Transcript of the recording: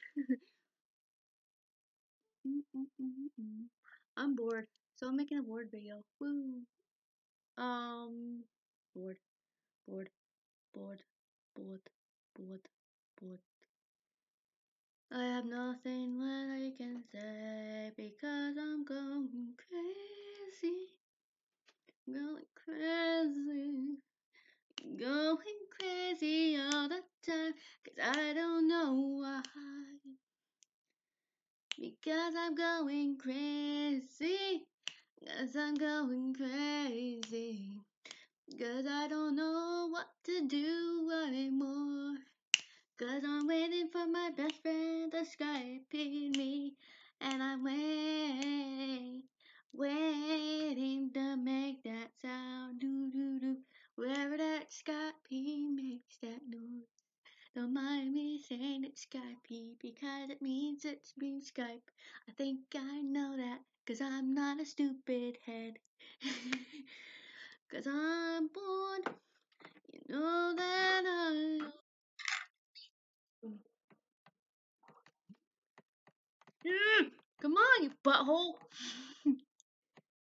I'm bored, so I'm making a board video. Woo. Bored, bored, bored, bored, bored, bored. I have nothing what I can say because I'm going crazy, going crazy, going crazy all the time. 'Cause I don't know why. Because I'm going crazy. 'Cause I'm going crazy. 'Cause I don't know what to do anymore. 'Cause I'm waiting for my best friend to Skype me. And I'm waiting to make that sound. Do do do. Wherever that Skype makes that noise. Don't mind me saying it's Skype because it means it's been Skype. I think I know that 'cause I'm not a stupid head. 'Cause I'm bored, you know that I... Come on, you butthole!